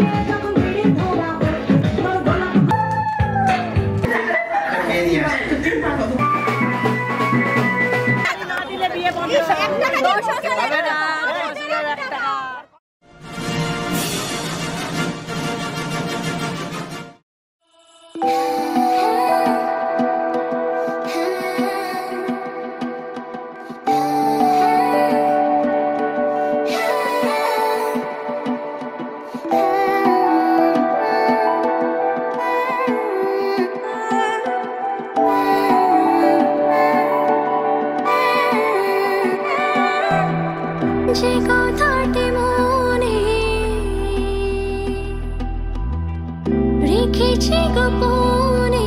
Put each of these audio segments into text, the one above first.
যে কথাটি মনে রেখেছি গোপনে,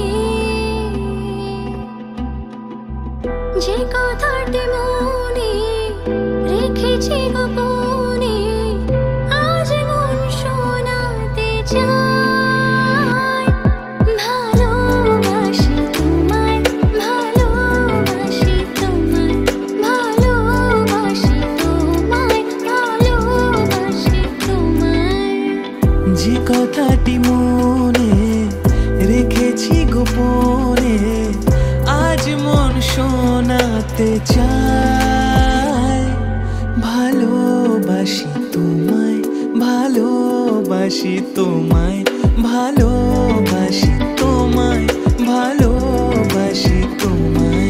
যে কথাটি মনে রেখেছি গোপনে, আজ মন শোনাতে চাই। ভালোবাসি তোমায়, ভালোবাসি তোমায়, ভালোবাসি তোমায়, ভালোবাসি তোমায়। যে কথাটি মনে রেখেছি গোপনে, আজ মন শোনাতে চায়। ভালোবাসি তোমায়, ভালোবাসি তোমায়, ভালোবাসি তোমায়, ভালোবাসি তোমায়।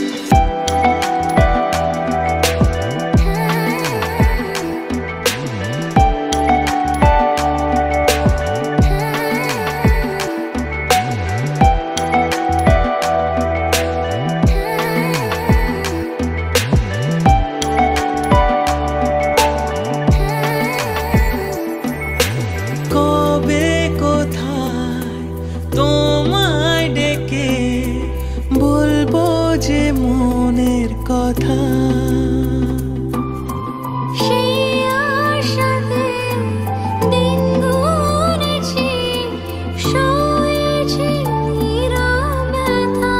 কবে কোথায় তোমায় ডেকে বলবো যে মনের কথা, সেই আশাতে দিন গুনেছি, সয়েছি নীরব ব্যথা।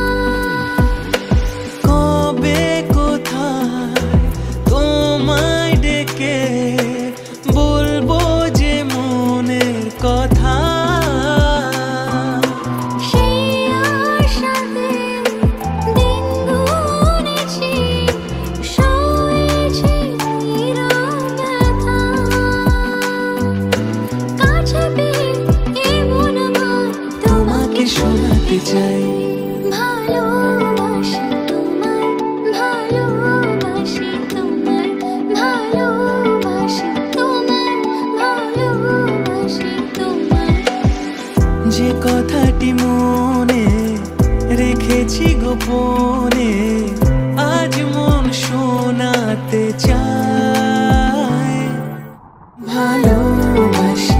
কবে কোথায় তোমায় ডেকে বলবো যে মনের কথা, সেই আশাতে দিন গুনেছি, সয়েছি নীরব ব্যথা। কাছে পেয়ে এমন আমার তোমাকে শোনাতে চাই। ভালোবাসি তোমায়, ভালোবাসি তোমায়, ভালোবাসি তোমায়, ভালোবাসি তোমায়। যে কথাটি মনে রেখেছি গোপনে, আজ মন শোনাতে চায়। ভালোবাসি